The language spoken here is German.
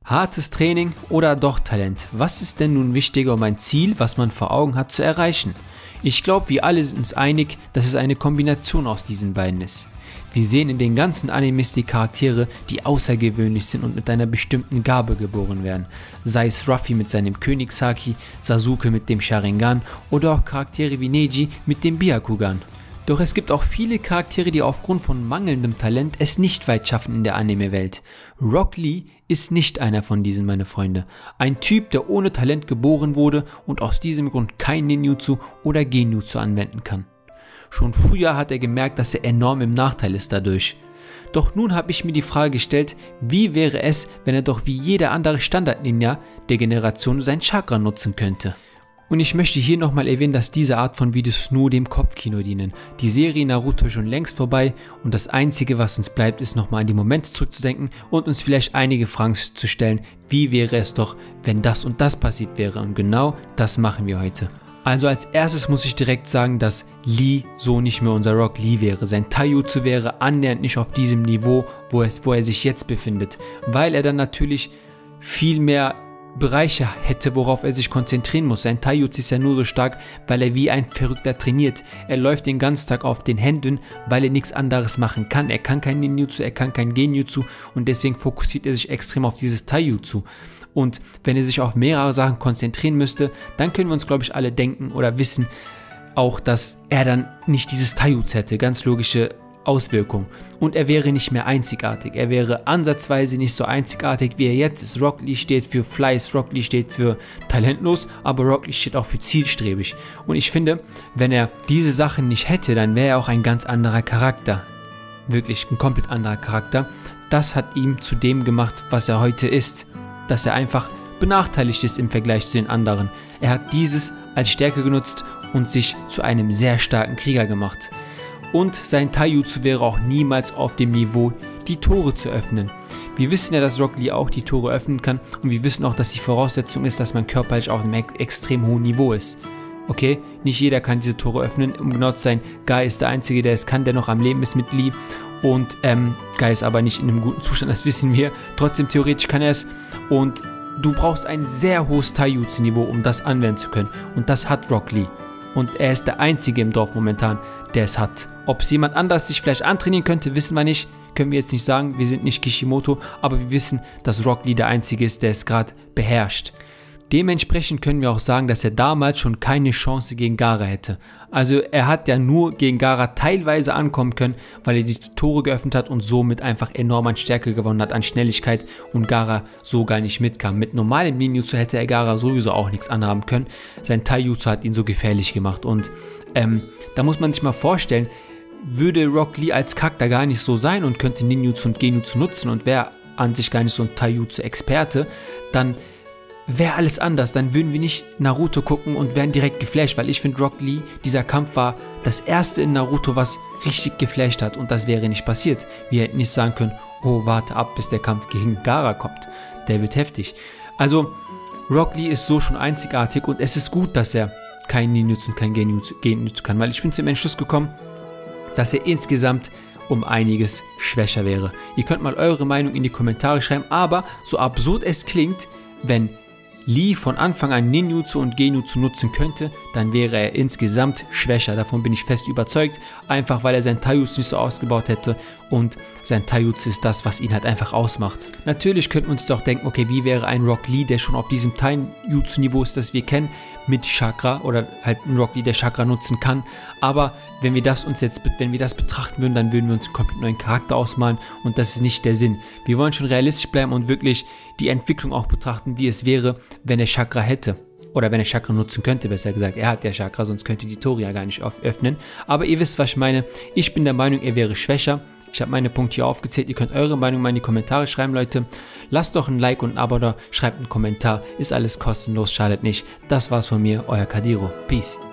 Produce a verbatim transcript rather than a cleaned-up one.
Hartes Training oder doch Talent? Was ist denn nun wichtiger, um ein Ziel, was man vor Augen hat, zu erreichen? Ich glaube, wir alle sind uns einig, dass es eine Kombination aus diesen beiden ist. Wir sehen in den ganzen Animes die Charaktere, die außergewöhnlich sind und mit einer bestimmten Gabe geboren werden. Sei es Ruffy mit seinem Königshaki, Sasuke mit dem Sharingan oder auch Charaktere wie Neji mit dem Byakugan. Doch es gibt auch viele Charaktere, die aufgrund von mangelndem Talent es nicht weit schaffen in der Anime-Welt. Rock Lee ist nicht einer von diesen, meine Freunde. Ein Typ, der ohne Talent geboren wurde und aus diesem Grund kein Ninjutsu oder Genjutsu anwenden kann. Schon früher hat er gemerkt, dass er enorm im Nachteil ist dadurch. Doch nun habe ich mir die Frage gestellt, wie wäre es, wenn er doch wie jeder andere Standard-Ninja der Generation sein Chakra nutzen könnte. Und ich möchte hier nochmal erwähnen, dass diese Art von Videos nur dem Kopfkino dienen. Die Serie Naruto ist schon längst vorbei und das Einzige, was uns bleibt, ist nochmal an die Momente zurückzudenken und uns vielleicht einige Fragen zu stellen, wie wäre es doch, wenn das und das passiert wäre, und genau das machen wir heute. Also als erstes muss ich direkt sagen, dass Lee so nicht mehr unser Rock Lee wäre. Sein Taijutsu wäre annähernd nicht auf diesem Niveau, wo, es, wo er sich jetzt befindet, weil er dann natürlich viel mehr Bereiche hätte, worauf er sich konzentrieren muss. Sein Taijutsu ist ja nur so stark, weil er wie ein Verrückter trainiert. Er läuft den ganzen Tag auf den Händen, weil er nichts anderes machen kann. Er kann kein Ninjutsu, er kann kein Genjutsu und deswegen fokussiert er sich extrem auf dieses Taijutsu. Und wenn er sich auf mehrere Sachen konzentrieren müsste, dann können wir uns, glaube ich, alle denken oder wissen auch, dass er dann nicht dieses Taijutsu hätte. Ganz logische Auswirkung. Und er wäre nicht mehr einzigartig. Er wäre ansatzweise nicht so einzigartig, wie er jetzt ist. Rock Lee steht für Fleiß, Rock Lee steht für talentlos, aber Rock Lee steht auch für zielstrebig. Und ich finde, wenn er diese Sachen nicht hätte, dann wäre er auch ein ganz anderer Charakter. Wirklich ein komplett anderer Charakter. Das hat ihn zu dem gemacht, was er heute ist. Dass er einfach benachteiligt ist im Vergleich zu den anderen. Er hat dieses als Stärke genutzt und sich zu einem sehr starken Krieger gemacht. Und sein Taijutsu wäre auch niemals auf dem Niveau, die Tore zu öffnen. Wir wissen ja, dass Rock Lee auch die Tore öffnen kann und wir wissen auch, dass die Voraussetzung ist, dass man körperlich auf einem extrem hohen Niveau ist. Okay, nicht jeder kann diese Tore öffnen, um genau zu sein. Guy ist der Einzige, der es kann, der noch am Leben ist mit Lee. Und ähm, Guy ist aber nicht in einem guten Zustand, das wissen wir. Trotzdem, theoretisch kann er es. Und du brauchst ein sehr hohes Taijutsu-Niveau, um das anwenden zu können. Und das hat Rock Lee. Und er ist der Einzige im Dorf momentan, der es hat. Ob es jemand anders sich vielleicht antrainieren könnte, wissen wir nicht. Können wir jetzt nicht sagen, wir sind nicht Kishimoto, aber wir wissen, dass Rock Lee der Einzige ist, der es gerade beherrscht. Dementsprechend können wir auch sagen, dass er damals schon keine Chance gegen Gaara hätte. Also er hat ja nur gegen Gaara teilweise ankommen können, weil er die Tore geöffnet hat und somit einfach enorm an Stärke gewonnen hat, an Schnelligkeit und Gaara so gar nicht mitkam. Mit normalem Ninjutsu hätte er Gaara sowieso auch nichts anhaben können. Sein Taijutsu hat ihn so gefährlich gemacht und ähm, da muss man sich mal vorstellen, würde Rock Lee als Charakter gar nicht so sein und könnte Ninjutsu und Genjutsu nutzen und wäre an sich gar nicht so ein Taijutsu-Experte, dann wäre alles anders, dann würden wir nicht Naruto gucken und wären direkt geflasht, weil ich finde, Rock Lee, dieser Kampf war das erste in Naruto, was richtig geflasht hat und das wäre nicht passiert. Wir hätten nicht sagen können, oh, warte ab, bis der Kampf gegen Gaara kommt, der wird heftig. Also, Rock Lee ist so schon einzigartig und es ist gut, dass er kein Ninjutsu und kein Genjutsu kann, weil ich bin zum Entschluss gekommen, dass er insgesamt um einiges schwächer wäre. Ihr könnt mal eure Meinung in die Kommentare schreiben, aber so absurd es klingt, wenn Lee von Anfang an Ninjutsu und Genjutsu nutzen könnte, dann wäre er insgesamt schwächer. Davon bin ich fest überzeugt, einfach weil er sein Taijutsu nicht so ausgebaut hätte und sein Taijutsu ist das, was ihn halt einfach ausmacht. Natürlich könnten wir uns doch denken, okay, wie wäre ein Rock Lee, der schon auf diesem Taijutsu-Niveau ist, das wir kennen, mit Chakra oder halt ein Rock Lee, der Chakra nutzen kann. Aber wenn wir das uns jetzt, wenn wir das betrachten würden, dann würden wir uns einen komplett neuen Charakter ausmalen und das ist nicht der Sinn. Wir wollen schon realistisch bleiben und wirklich die Entwicklung auch betrachten, wie es wäre, wenn er Chakra hätte. Oder wenn er Chakra nutzen könnte, besser gesagt. Er hat ja Chakra, sonst könnte die Tore ja gar nicht öffnen. Aber ihr wisst, was ich meine. Ich bin der Meinung, er wäre schwächer. Ich habe meine Punkte hier aufgezählt. Ihr könnt eure Meinung mal in die Kommentare schreiben, Leute. Lasst doch ein Like und ein Abo da. Schreibt einen Kommentar. Ist alles kostenlos, schadet nicht. Das war's von mir, euer Kadiro. Peace.